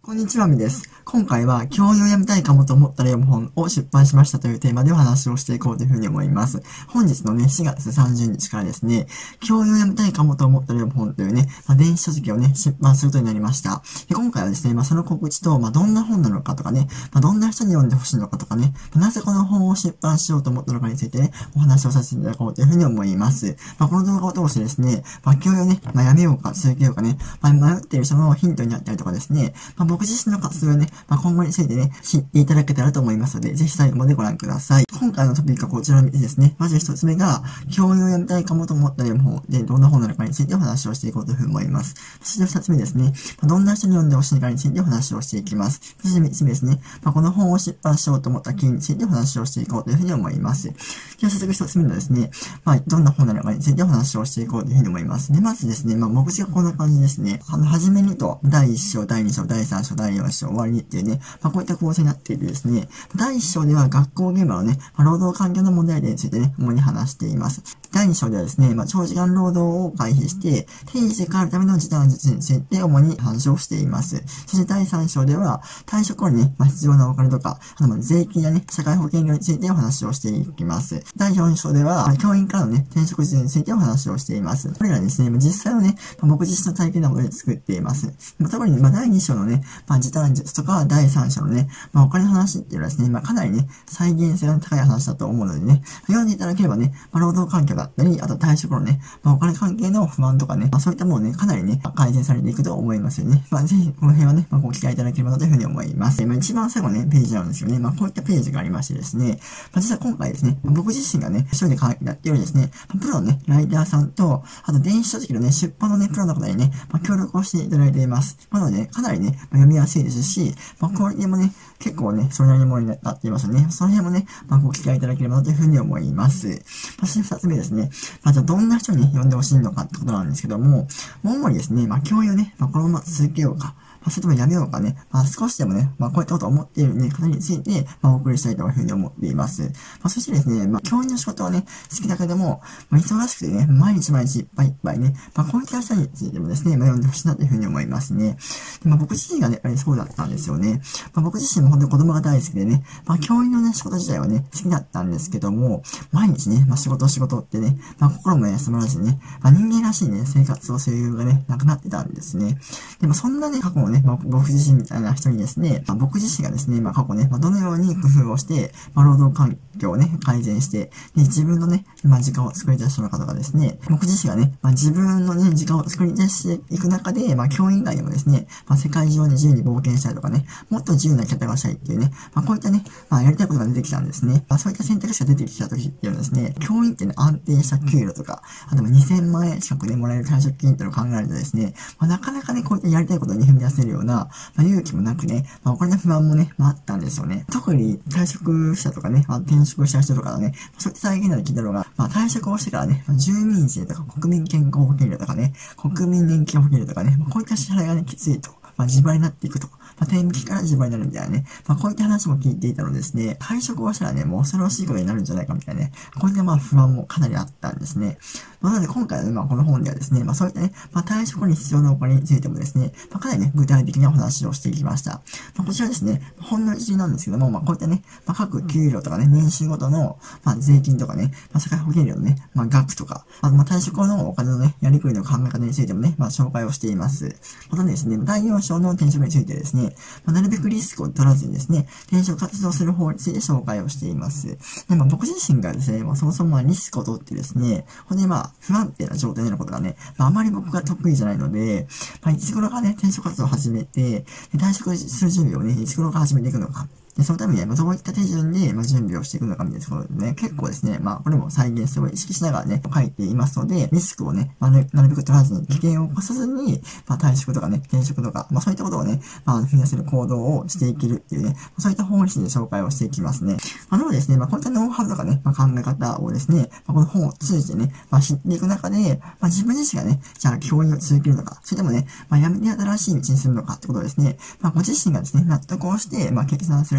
こんにちは、みです。今回は、教養をやめたいかもと思ったら読む本を出版しましたというテーマでお話をしていこうというふうに思います。本日のね、4月30日からですね、教養をやめたいかもと思ったら読む本というね、電子書籍をね、出版することになりました。で今回はですね、その告知と、どんな本なのかとかね、どんな人に読んでほしいのかとかね、なぜこの本を出版しようと思ったのかについてね、お話をさせていただこうというふうに思います。この動画を通してですね、教養をね、やめようか続けようかね、迷っている人のヒントになったりとかですね、僕自身の活動をね、今後についてね、知っていただけたらと思いますので、ぜひ最後までご覧ください。今回のトピックはこちらですね。まず一つ目が、教養をやめたいかもと思った読む本で、どんな本なのかについてお話をしていこうというふうに思います。そして二つ目ですね。どんな人に読んでほしいかについてお話をしていきます。そして三つ目ですね。この本を出版しようと思った経緯についてお話をしていこうというふうに思います。では早速一つ目のですね、どんな本なのかについてお話をしていこうというふうに思います。で、まずですね、目次がこんな感じですね。はじめにと、第1章、第2章、第3章、第4章、終わりにっていうね、こういった構成になっていてですね、第1章では学校現場のね、労働環境の問題点についてね、主に話しています。第2章ではですね、長時間労働を回避して、定時で変わるための時短術について主に話をしています。そして第3章では、退職後にね、必要なお金とか、税金やね、社会保険料についてお話をしていきます。第4章では、教員からのね、転職時についてお話をしています。これらですね、実際のね、僕自身の体験などで作っています。特に、第2章のね、時短術とか、第3章のね、お金の話っていうのはですね、かなりね、再現性の高い話だと思うのでね、読んでいただければね、労働環境だったり、あと退職のね、お金関係の不満とかね、そういったものね、かなりね、改善されていくと思いますよね。ぜひ、この辺はね、ご期待いただければなというふうに思います。一番最後のね、ページなんですよね。こういったページがありましてですね、実は今回ですね、僕自身がね、一人でやっているですね、プロのね、ライターさんと、あと電子書籍のね、出版のね、プロの方にね、協力をしていただいています。なので、かなりね、読みやすいですし、クオリティもね、結構ね、それなりにものになっていますね。その辺もね、ご期待いただければなというふうに思います。そして二つ目ですね。じゃあどんな人に読んでほしいのかってことなんですけども、主にですね、教養ね、このまま続けようか。それともやめようかね。少しでもね、こういったことを思っているね、方について、お送りしたいというふうに思っています。そしてですね、教員の仕事はね、好きだけども、忙しくてね、毎日いっぱいいっぱいね、こういった人についてもですね、読んでほしいなというふうに思いますね。で僕自身がね、やっぱりそうだったんですよね。僕自身も本当に子供が大好きでね、教員のね、仕事自体はね、好きだったんですけども、毎日ね、仕事ってね、心も休まらずにね、人間らしいね、生活をする余裕がね、なくなってたんですね。でもそんなね、過去もね、僕自身みたいな人にですね、僕自身がですね、過去ね、どのように工夫をして、労働環境をね、改善して、で自分のね、時間を作り出したのかとかですね、僕自身がね、自分のね、時間を作り出していく中で、教員以外でもですね、世界中をね、自由に冒険したりとかね、もっと自由な生き方がしたいっていうね、こういったね、やりたいことが出てきたんですね。そういった選択肢が出てきた時っていうのはですね、教員ってね、安定した給料とか、あと2000万円近くでもらえる退職金っていうのを考えるとですね、なかなかね、こういったやりたいことに踏み出せるような、勇気もなくね、お金の不安もね、あったんですよね。特に退職者とかね、転職した人とかのね、そういった再現など聞いたのが、退職をしてからね、住民税とか国民健康保険料とかね、国民年金保険料とかね、こういった支払いがね、きついと。自腹になっていくと。転引きから自腹になるみたいなね。こういった話も聞いていたのでですね、退職をしたらね、もう恐ろしいことになるんじゃないかみたいなね。こういった不安もかなりあったんですね。なので今回はね、この本ではですね、そういったね、退職に必要なお金についてもですね、かなりね、具体的なお話をしていきました。こちらですね、ほんの一理なんですけども、こういったね、各給料とかね、年収ごとの、税金とかね、社会保険料のね、額とか、退職後のお金のね、やりくりの考え方についてもね、紹介をしています。またですね、第4章の転職についてですね、なるべくリスクを取らずにですね、転職活動する方について紹介をしています。で、僕自身がですね、そもそもリスクを取ってですね、ほんで不安定な状態になることがね、あまり僕が得意じゃないので、いつ頃からね、転職活動を始めて、退職する準備をね、いつ頃から始めていくのか。で、そのためにね、どういった手順で、準備をしていくのかみたいなところでね、結構ですね、これも再現性を意識しながらね、書いていますので、リスクをね、なるべく取らずに、危険を起こさずに、退職とかね、転職とか、そういったことをね、踏み出せる行動をしていけるっていうね、そういった方針で紹介をしていきますね。なのでですね、こういったノウハウとかね、考え方をですね、この本を通じてね、知っていく中で、自分自身がね、じゃあ教員を続けるのか、それともね、やめて新しい道にするのかってことをですね、ご自身がですね、納得をして、決断するね、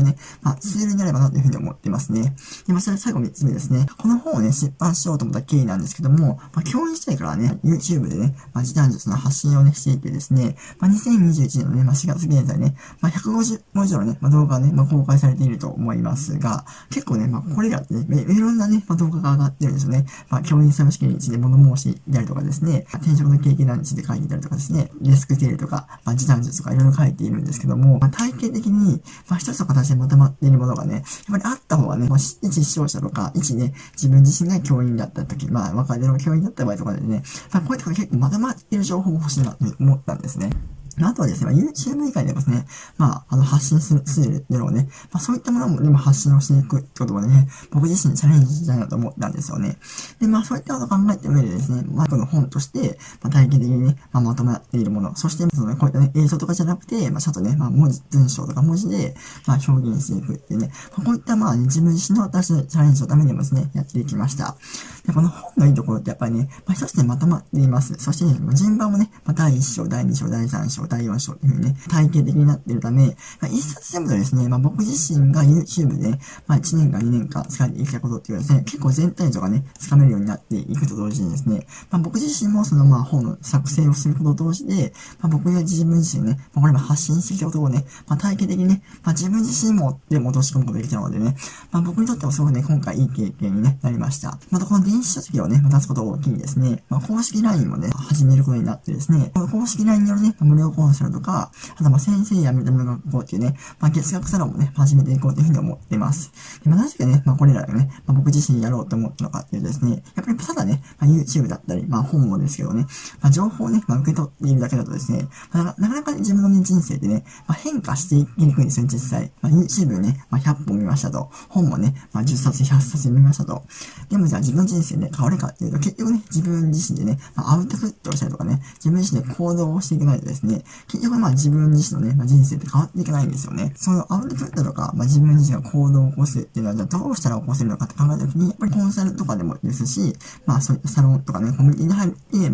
ね、ツールになればなというふうに思ってますね。で、それ最後3つ目ですね。この本をね、出版しようと思った経緯なんですけども、教員時代からね、YouTube でね、時短術の発信をね、していてですね、2021年のね、4月現在ね、150本以上のね、動画がね、公開されていると思いますが、結構ね、これらってね、いろんなね、動画が上がってるんですよね。教員採用試験について物申しであるとかですね、転職の経験談について書いていたりとかですね、デスクセールとか、時短術とかいろいろ書いているんですけども、体系的に、一つの形でまとまっているものがね、やっぱりあった方がね、一視聴者とか、一ね、自分自身が教員だった時、若手の教員だった場合とかでね、こういったこと結構まとまっている情報が欲しいなと思ったんですね。あとはですね、YouTube 以外でもですね、発信するツールっていうのをね、そういったものもね、発信をしていくってことをね、僕自身チャレンジしたいなと思ったんですよね。で、そういったことを考えた上でですね、この本として、体系的にね、まとまっているもの、そして、こういったね、映像とかじゃなくて、ちゃんとね、文章とか文字で、表現していくっていうね、こういった自分自身の新しいチャレンジのためにもですね、やっていきました。で、この本のいいところってやっぱりね、一つでまとまっています。そしてね、順番もね、第1章、第2章、第3章、第4章っていう風にね、体系的になっているため、一冊読むとですね、僕自身が YouTube で、1年間、2年間使っていきたことっていうですね、結構全体像がね、つかめるようになっていくと同時にですね、僕自身もその本の作成をすることと同時で、僕が自分自身ね、これも発信してきたことをね、体系的にね、自分自身もでも落とし込むことができたのでね、僕にとってもすごくね、今回いい経験に、ね、なりました。またこの電子書籍をね、出すことが大きいんですね。公式 LINE もね、始めることになってですね、この公式 LINE によるね、無料コンサルとか、あと先生やめるための学校っていうね、月額サロンもね、始めていこうというふうに思っています。で、なぜかね、これらがね、僕自身やろうと思ったのかっていうとですね、やっぱりただね、YouTube だったり、本もですけどね、情報をね、受け取っているだけだとですね、なかなかね、自分のね、人生でね、変化していきにくいんですよね、実際。YouTube ね、100本見ましたと。本もね、10冊、100冊読みましたと。でもじゃあ自分の人生ね、変わるかっていうと、結局ね、自分自身でね、アウトプットをしたりとかね、自分自身で行動をしていかないとですね、結局自分自身のね、人生って変わっていかないんですよね。そのアウトプットとか、自分自身が行動を起こすっていうのは、じゃあどうしたら起こせるのかって考えたときに、やっぱりコンサルとかでもですし、そういったサロンとかね、コミュニティに入って、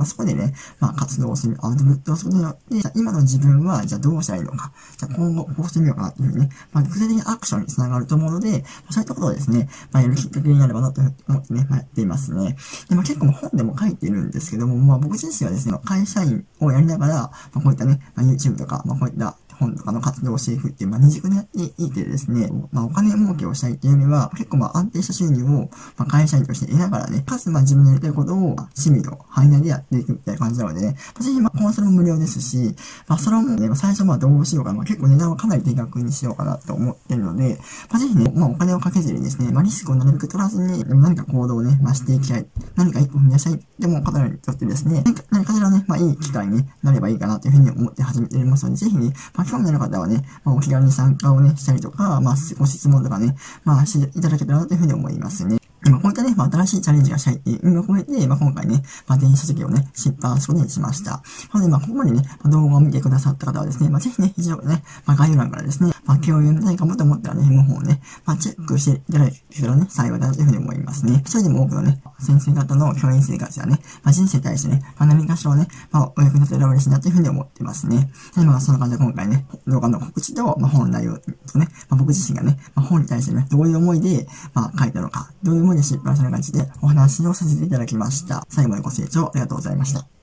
そこでね、活動をする、アウトプットをすることによって、じゃあ今の自分は、じゃあどうしたらいいのか、じゃあ今後こうしてみようかなっていうふうにね、具体的なアクションにつながると思うので、そういったことをですね、やるきっかけになればなと思ってね、やっていますね。で、結構本でも書いているんですけども、僕自身はですね、会社員をやりながら、こういったね、YouTube とか、こういった本とかの活動をしていくっていう、二軸でやっていてですね、お金儲けをしたいっていうよりは、結構安定した収入を、会社員として得ながらね、かつ自分のやりたいことを、趣味の範囲内でやっていくみたいな感じなのでね、ぜひコンサルも無料ですし、それもね、最初どうしようかな、結構値段をかなり低額にしようかなと思ってるので、ぜひね、お金をかけずにですね、リスクをなるべく取らずに、何か行動をね、していきたい、何か一歩踏み出したいって思う方にとってですね、何かしらね、いい機会になればいいかなというふうに思って始めていますので、ぜひね、興味のある方はね、お気軽に参加をね、したりとか、ご質問とかね、していただけたらなというふうに思いますね。こういったね、新しいチャレンジがしたいっていう意味を込めて、今回ね、電子書籍をね、出版することにしました。なので、ここまでね、動画を見てくださった方はですね、ぜひね、一度ね、概要欄からですね、共有ないかもと思ったらね、本をね、チェックしていただけたらね、幸いだなというふうに思いますね。それでも多くのね、先生方の教員生活やね、人生に対してね、何かしらをね、お役に立てれば嬉しいなというふうに思ってますね。で、そんな感じで今回ね、動画の告知と、本の内容とね、僕自身がね、本に対してね、どういう思いで、書いたのか、どういう思いで出版したのかについてお話をさせていただきました。最後までご清聴ありがとうございました。